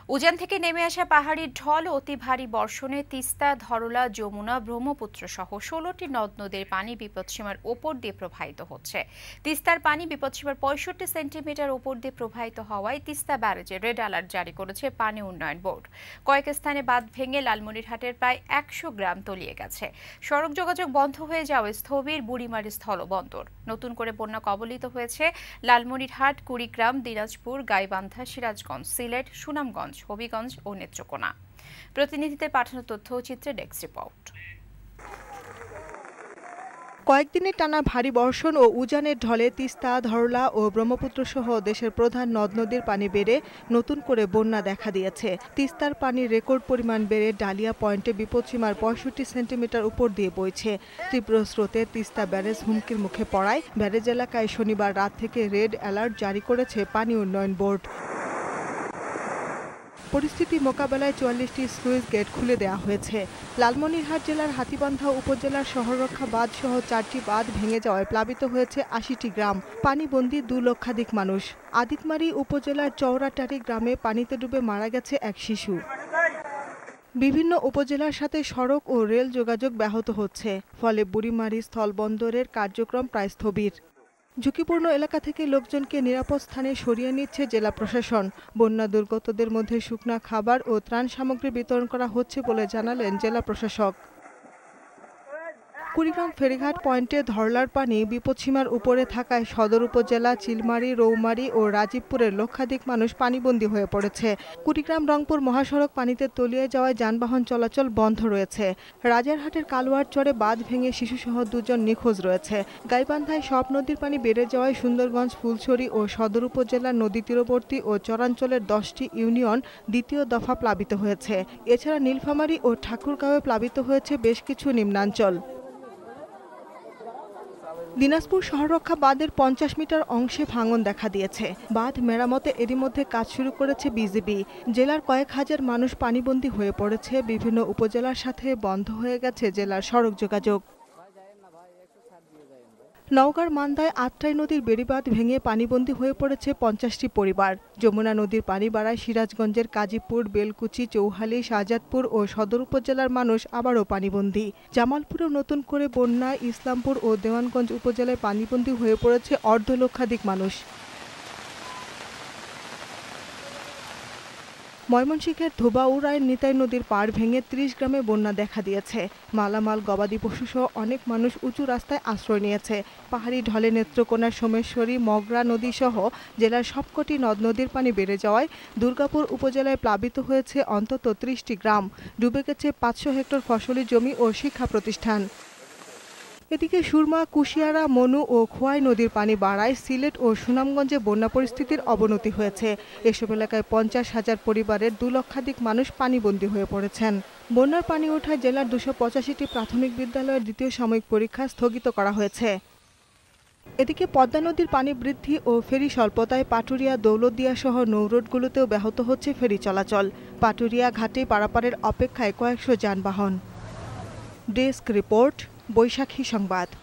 উজান থেকে নেমে আসা পাহাড়ি ঢল ও অতি ভারী বর্ষণে তিস্তা, ধরলা, যমুনা, ব্রহ্মপুত্র সহ ১৬টি নদ নদীর পানি বিপদসীমার ওপর দিয়ে প্রবাহিত হচ্ছে। তিস্তার পানি বিপদসীমার ৬৫ সেন্টিমিটার ওপর দিয়ে প্রবাহিত হওয়ায় তিস্তা ব্যারেজে রেড অ্যালার্ট জারি করেছে পানি উন্নয়ন বোর্ড। কয়েক স্থানে বাঁধ ভেঙে লালমনিরহাটের প্রায় ১০০ গ্রাম তলিয়ে গেছে। সড়ক যোগাযোগ বন্ধ হয়ে যাওয়ায় স্থবির বুড়িমারি স্থলবন্দর। নতুন করে বন্যা কবলিত হয়েছে লালমনিরহাট, কুড়িগ্রাম, দিনাজপুর, গাইবান্ধা, সিরাজগঞ্জ, সিলেট, সুনামগঞ্জ, হবিগঞ্জ ও নেত্রকোনা। প্রতিনিধিদের পাঠানো তথ্য ও চিত্রে ডেস্ক রিপোর্ট। কয়েকদিনের টানা ভারী বর্ষণ ও উজানের ঢলে তিস্তা, ধরলা ও ব্রহ্মপুত্র সহ দেশের প্রধান নদ নদীর পানি বেড়ে নতুন করে বন্যা দেখা দিয়েছে। তিস্তার পানির রেকর্ড পরিমাণ বেড়ে ডালিয়া পয়েন্টে বিপদসীমার ৬৫ সেন্টিমিটার উপর দিয়ে বইছে। তীব্র স্রোতে তিস্তা ব্যারেজ হুমকির মুখে পড়ায় ব্যারেজ এলাকায় শনিবার রাত থেকে রেড অ্যালার্ট জারি করেছে পানি উন্নয়ন বোর্ড। পরিস্থিতি মোকাবেলায় ৪৪টি স্লুইস গেট খুলে দেওয়া হয়েছে। লালমনিরহাট জেলার হাতীবান্ধা উপজেলার শহররক্ষা বাঁধ সহ ৪টি বাঁধ ভেঙে যাওয়ায় প্লাবিত হয়েছে ৮০টি গ্রাম। পানিবন্দী ২ লক্ষাধিক মানুষ। আদিতমারী উপজেলার চৌরাটারি গ্রামে পানিতে ডুবে মারা গেছে এক শিশু। বিভিন্ন উপজেলার সাথে সড়ক ও রেল যোগাযোগ ব্যাহত হচ্ছে, ফলে বুড়িমারি স্থলবন্দরের কার্যক্রম প্রায় স্থবির। ঝুঁকিপূর্ণ এলাকা থেকে লোকজনকে নিরাপদ স্থানে সরিয়ে নিচ্ছে জেলা প্রশাসন। বন্যা দুর্গতদের মধ্যে শুকনা খাবার ও ত্রাণ সামগ্রী বিতরণ করা হচ্ছে বলে জানালেন জেলা প্রশাসক। কুড়িগ্রাম ফেরিঘাট পয়েন্টে ধরলার পানি বিপদসীমার উপরে থাকায় সদর উপজেলা, চিলমারী, রৌমারী ও রাজীবপুরের লক্ষাধিক মানুষ পানিবন্দী হয়ে পড়েছে। কুড়িগ্রাম রংপুর মহাসড়ক পানিতে তলিয়ে যাওয়ায় যানবাহন চলাচল বন্ধ রয়েছে। রাজারহাটের কালুয়ারচরে বাঁধ ভেঙে শিশুসহ ২ জন নিখোঁজ রয়েছে। গাইবান্ধায় সব নদীর পানি বেড়ে যাওয়ায় সুন্দরগঞ্জ, ফুলছড়ি ও সদর উপজেলার নদী তীরবর্তী ও চরাঞ্চলের ১০টি ইউনিয়ন দ্বিতীয় দফা প্লাবিত হয়েছে। এছাড়া নীলফামারী ও ঠাকুরগাঁওয়ে প্লাবিত হয়েছে বেশ কিছু নিম্নাঞ্চল। দিনাজপুর শহররক্ষা বাঁধের ৫০ মিটার অংশে ভাঙন দেখা দিয়েছে। বাঁধ মেরামতে এরই মধ্যে কাজ শুরু করেছে বিজিবি। জেলার কয়েক হাজার মানুষ পানিবন্দী হয়ে পড়েছে। বিভিন্ন উপজেলার সাথে বন্ধ হয়ে গেছে জেলার সড়ক যোগাযোগ। নওগাঁর মান্দায় আত্রাই নদীর বেড়িবাঁধ ভেঙে পানিবন্দী হয়ে পড়েছে ৫০টি পরিবার। যমুনা নদীর পানি বাড়ায় সিরাজগঞ্জের কাজীপুর, বেলকুচি, চৌহালি, শাহজাদপুর ও সদর উপজেলার মানুষ আবারও পানিবন্দী। জামালপুরেও নতুন করে বন্যায় ইসলামপুর ও দেওয়ানগঞ্জ উপজেলায় পানিবন্দী হয়ে পড়েছে অর্ধলক্ষাধিক মানুষ। ময়মনসিংহের ধোবাউড়ায় নিতাই নদীর পাড় ভেঙে ৩০ গ্রামে বন্যা দেখা দিয়েছে। মালামাল, গবাদি পশুসহ অনেক মানুষ উঁচু রাস্তায় আশ্রয় নিয়েছে। পাহাড়ি ঢলে নেত্রকোনার সোমেশ্বরী, মগরা নদী সহ জেলার সবকটি নদ নদীর পানি বেড়ে যাওয়ায় দুর্গাপুর উপজেলায় প্লাবিত হয়েছে অন্তত ৩০টি গ্রাম। ডুবে গেছে ৫০০ হেক্টর ফসলি জমি ও শিক্ষা প্রতিষ্ঠান। এদিকে সুরমা, কুশিয়ারা, মনু ও খোয়াই নদীর পানি বাড়ায় সিলেট ও সুনামগঞ্জে বন্যা পরিস্থিতির অবনতি হয়েছে। এসব এলাকায় ৫০,০০০ পরিবারের ২ লক্ষাধিক মানুষ পানিবন্দী হয়ে পড়েছেন। বন্যার পানি ওঠায় জেলার ২৮৫টি প্রাথমিক বিদ্যালয়ের দ্বিতীয় সাময়িক পরীক্ষা স্থগিত করা হয়েছে। এদিকে পদ্মা নদীর পানি বৃদ্ধি ও ফেরি স্বল্পতায় পাটুরিয়া, দৌলতদিয়া সহ নৌরোডগুলোতেও ব্যাহত হচ্ছে ফেরি চলাচল। পাটুরিয়া ঘাটে পারাপারের অপেক্ষায় কয়েকশো যানবাহন। ডেস্ক রিপোর্ট, বৈশাখী সংবাদ।